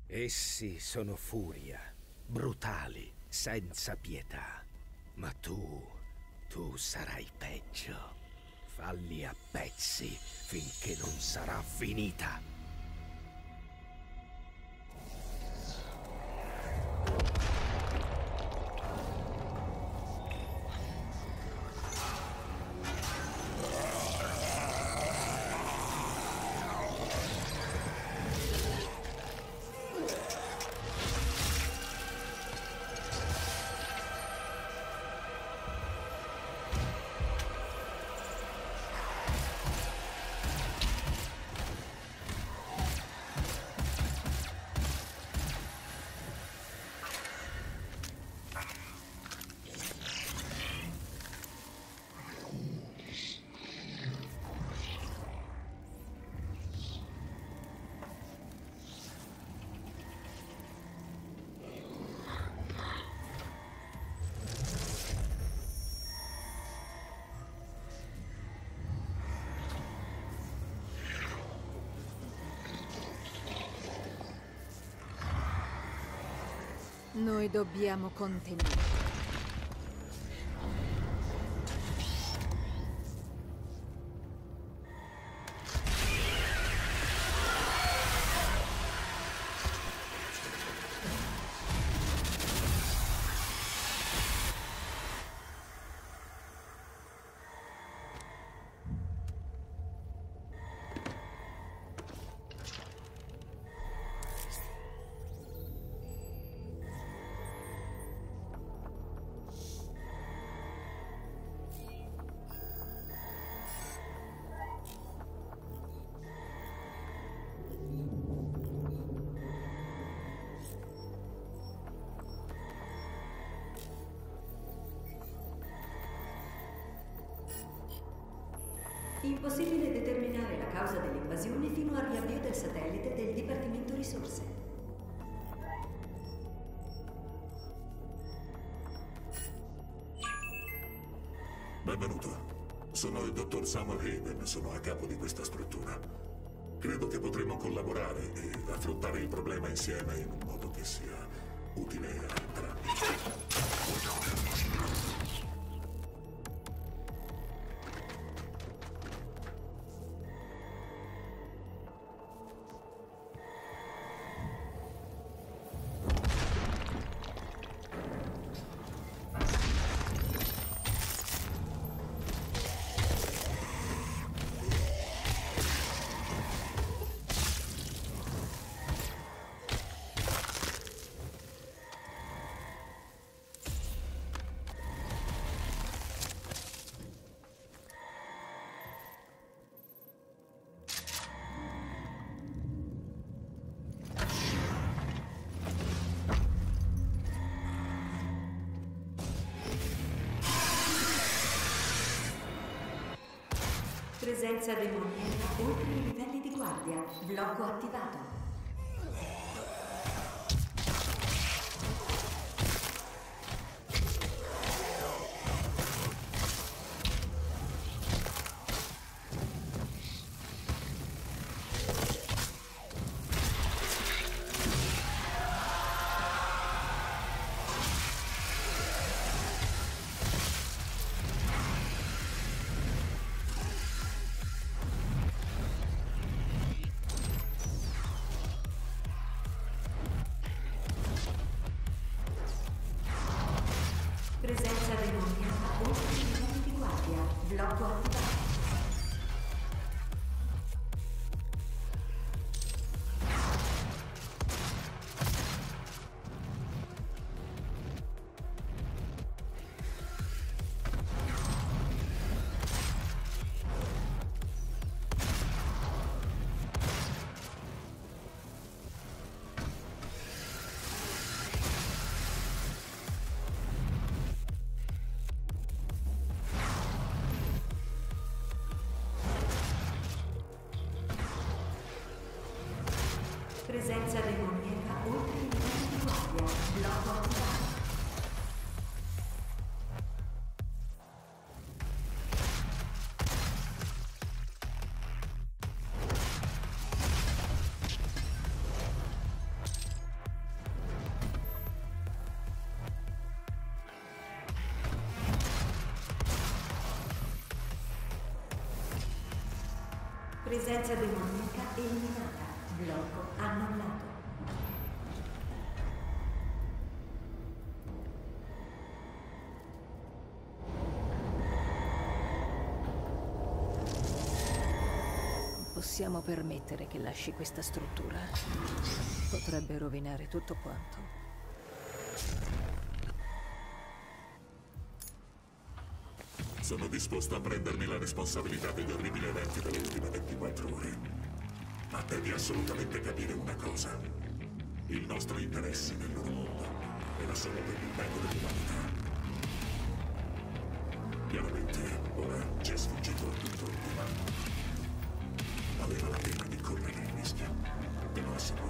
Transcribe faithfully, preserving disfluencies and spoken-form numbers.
Essi sono furia, brutali, senza pietà. Ma tu, tu sarai peggio. Falli a pezzi finché non sarà finita. Noi dobbiamo contenere. Impossibile determinare la causa dell'invasione fino al riavvio del satellite del Dipartimento Risorse. Benvenuto. Sono il dottor Samuel Hayden, sono a capo di questa struttura. Credo che potremo collaborare e affrontare il problema insieme in un modo che sia utile a entrambi. Presenza demoniaca oltre i livelli di guardia. Blocco attivato. Presenza demoniaca oltre i livelli di guardia. Blocco attivato. Presenza demoniaca oltre i livelli di guardia. Blocco attivato. Presenza demoniaca eliminata. Blocco annullato. Non possiamo permettere che lasci questa struttura. Potrebbe rovinare tutto quanto. Sono disposto a prendermi la responsabilità degli orribili eventi delle ultime ventiquattro ore. Ma devi assolutamente capire una cosa. Il nostro interesse nel loro mondo era solo per il bene dell'umanità. Chiaramente, ora ci è sfuggito tutto, ma valeva la pena di correre il rischio. Te lo assicuro.